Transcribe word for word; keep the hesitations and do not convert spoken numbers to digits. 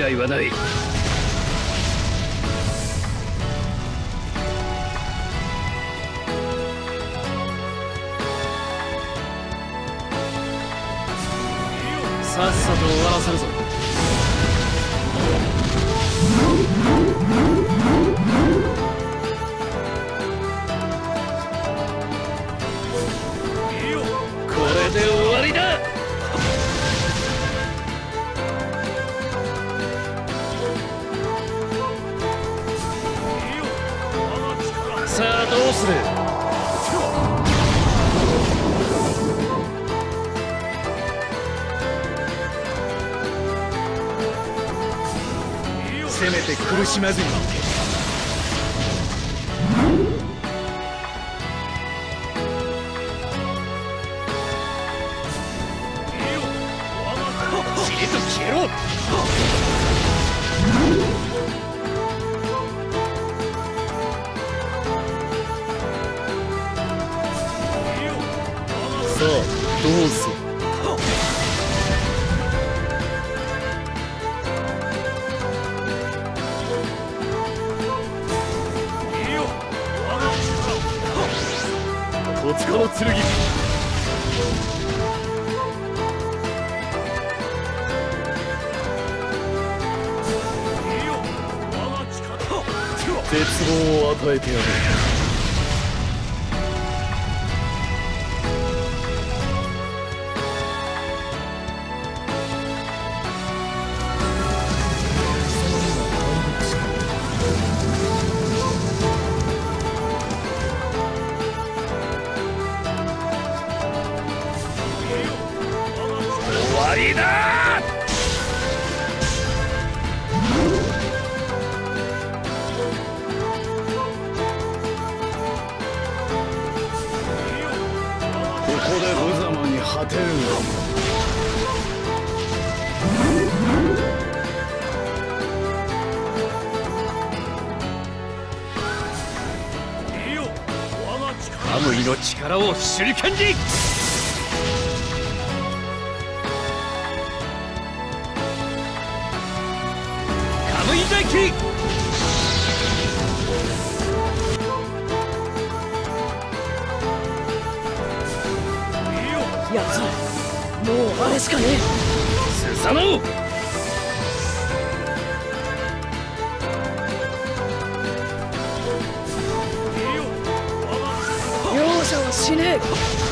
いはない。さっさと終わらせるぞ。これで終わりだ。さあどうする。せめて苦しまずに。じりと消えろ。さあどうする。戸塚の剣。絶望を与えてやる。終わりだ。ここで無様に果てるが。カムイの力を手裏剣に。カムイ大輝。 やつもうあれしかねえ。 スサノオ。 容赦はしねえ。